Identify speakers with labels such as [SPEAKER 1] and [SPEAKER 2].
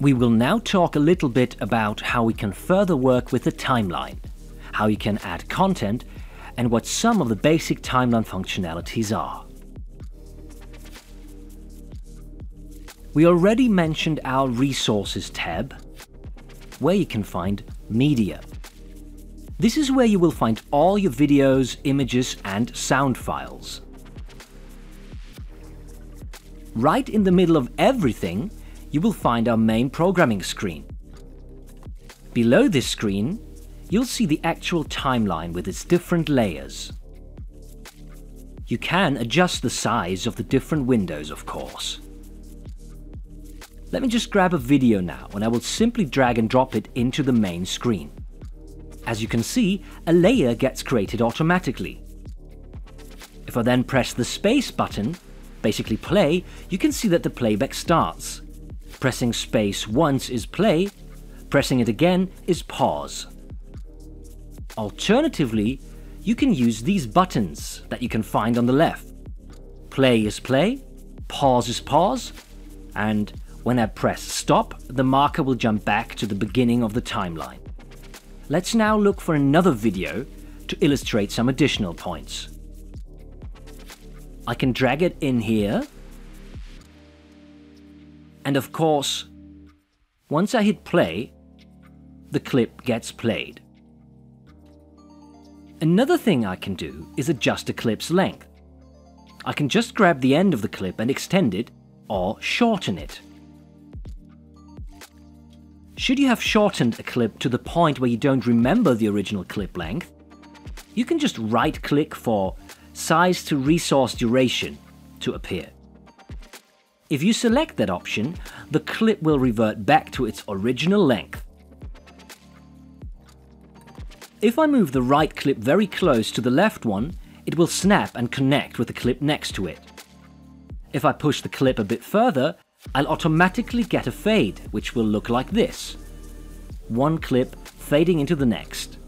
[SPEAKER 1] We will now talk a little bit about how we can further work with the timeline, how you can add content, and what some of the basic timeline functionalities are. We already mentioned our Resources tab, where you can find Media. This is where you will find all your videos, images, and sound files. Right in the middle of everything, you will find our main programming screen. Below this screen, you'll see the actual timeline with its different layers. You can adjust the size of the different windows, of course. Let me just grab a video now, and I will simply drag and drop it into the main screen. As you can see, a layer gets created automatically. If I then press the space button, basically play, you can see that the playback starts. Pressing space once is play, pressing it again is pause. Alternatively, you can use these buttons that you can find on the left. Play is play, pause is pause, and when I press stop, the marker will jump back to the beginning of the timeline. Let's now look for another video to illustrate some additional points. I can drag it in here. And of course, once I hit play, the clip gets played. Another thing I can do is adjust a clip's length. I can just grab the end of the clip and extend it or shorten it. Should you have shortened a clip to the point where you don't remember the original clip length, you can just right-click for Size to Resource Duration to appear. If you select that option, the clip will revert back to its original length. If I move the right clip very close to the left one, it will snap and connect with the clip next to it. If I push the clip a bit further, I'll automatically get a fade, which will look like this. One clip fading into the next.